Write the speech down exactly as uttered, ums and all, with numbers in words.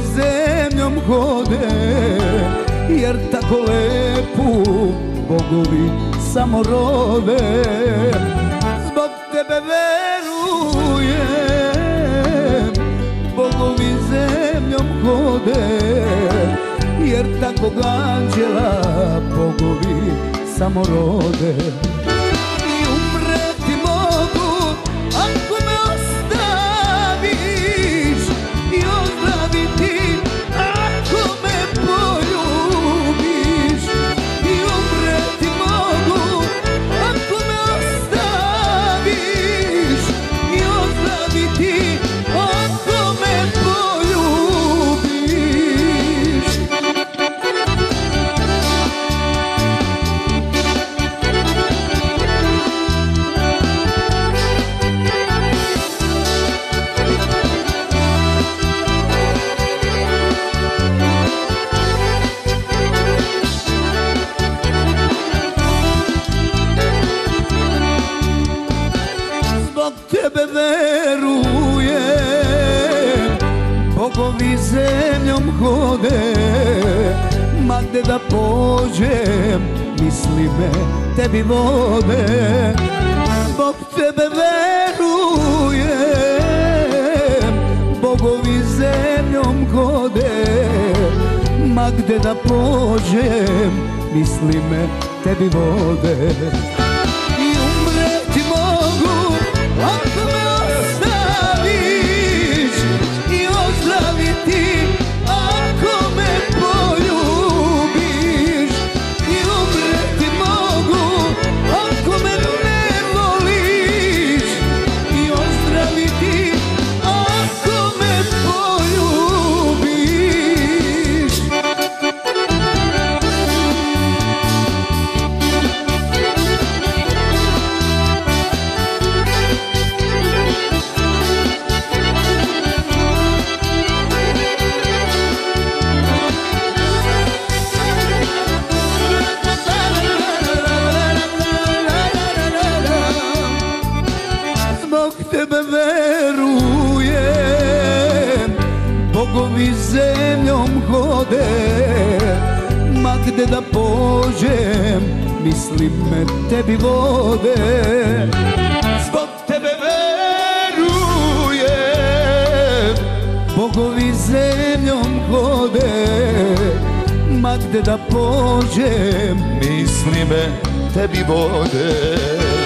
zemljom hode, jer tako lepu bogovi samo rode. Zbog tebe verujem, bogovi zemljom hode, jer takvog anđela bogovi samo rode. I umreti mogu ako me ostaviš, i ozdraviti ako me poljubiš. I umreti mogu ako me ostaviš, i ozdraviti ako me poljubiš. Zbog tebe verujem, bogovi zemljom hode, ma gde da pođem, misli me tebi vode. Zbog tebe verujem, bogovi zemljom hode, ma gde da pođem, misli me tebi vode. I umreti mogu ako me ostaviš, i ozdraviti ako me poljubiš. I umreti mogu ako me ne voliš, i ozdraviti ako me poljubiš. Zbog tebe verujem, bogovi zemljom hode, ma gde da pođem, misli me tebi vode. Zbog tebe verujem, bogovi zemljom hode, ma gde da pođem, misli me tebi vode.